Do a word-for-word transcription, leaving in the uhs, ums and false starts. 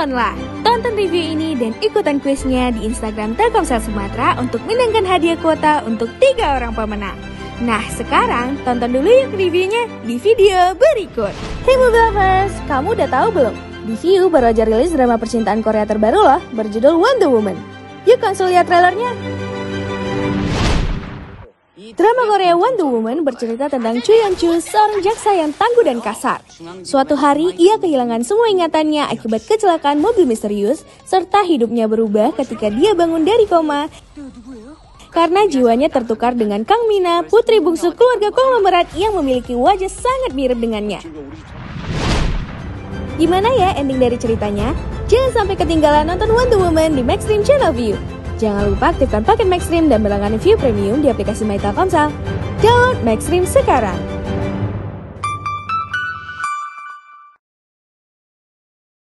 Tontonlah, tonton review ini dan ikutan kuisnya di Instagram Telkomsel Sumatera untuk menangkan hadiah kuota untuk tiga orang pemenang. Nah sekarang tonton dulu yuk reviewnya di video berikut. Hey movie lovers, kamu udah tahu belum? D V U baru aja rilis drama percintaan Korea terbaru loh, berjudul Wonder Woman. Yuk langsung lihat trailernya. Drama Korea Wonder Woman bercerita tentang Choo Yeon Choo, seorang jaksa yang tangguh dan kasar. Suatu hari, ia kehilangan semua ingatannya akibat kecelakaan mobil misterius, serta hidupnya berubah ketika dia bangun dari koma karena jiwanya tertukar dengan Kang Mina, putri bungsu keluarga konglomerat yang memiliki wajah sangat mirip dengannya. Gimana ya ending dari ceritanya? Jangan sampai ketinggalan nonton Wonder Woman di Maxstream Channel View. Jangan lupa aktifkan paket Maxstream dan berlangganan View Premium di aplikasi My Telkomsel. Download Maxstream sekarang.